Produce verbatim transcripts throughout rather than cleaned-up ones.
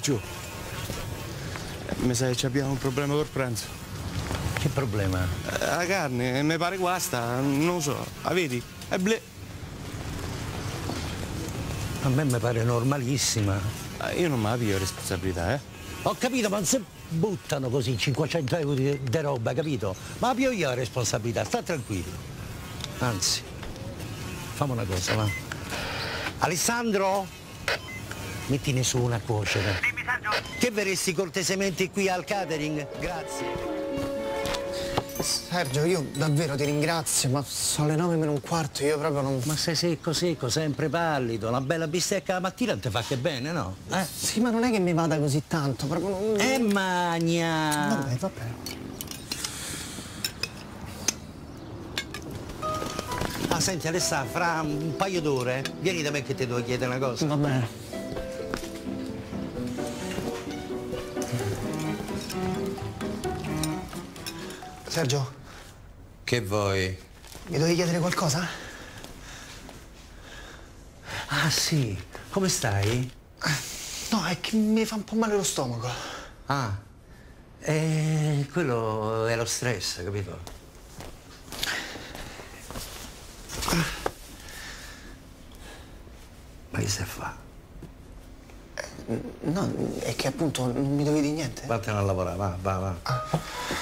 Sergio, mi sa che abbiamo un problema col pranzo. Che problema? Eh, la carne, mi pare guasta, non lo so. La vedi? È ble... A me mi pare normalissima. Eh, io non me la piglio responsabilità, eh. Ho capito, ma non si buttano così cinquecento euro di, di roba, capito? Ma la piglio io la responsabilità, sta tranquillo. Anzi, fammi una cosa, va. Alessandro? Mettine su una a cuocere. Dimmi, Sergio. Che verresti cortesemente qui al catering? Grazie. Sergio, io davvero ti ringrazio, ma sono le nove meno un quarto, io proprio non... Ma sei secco secco, sempre pallido, una bella bistecca la mattina non ti fa che bene, no? Eh? Sì, ma non è che mi vada così tanto, proprio non... E magna! Vabbè, vabbè. Ah, senti, Alessà, fra un paio d'ore vieni da me che ti devo chiedere una cosa. Va bene. Sergio? Che vuoi? Mi dovevi chiedere qualcosa? Ah, sì. Come stai? No, è che mi fa un po' male lo stomaco. Ah, eh, quello è lo stress, capito? Ma che stai a fare? No, è che appunto non mi dovevi dire niente. Vattene a lavorare, va, va, va. Ah.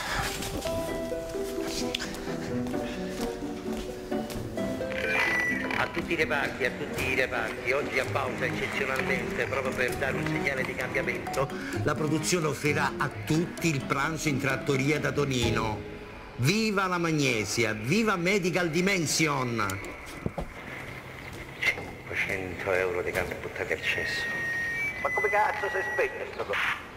A tutti i reparti, a tutti i reparti, oggi a pausa eccezionalmente, proprio per dare un segnale di cambiamento, La produzione offrirà a tutti il pranzo in trattoria da Tonino. Viva la Magnesia, viva Medical Dimension! cinquecento euro di carne buttati al cesso. Ma come cazzo si spegne sto co...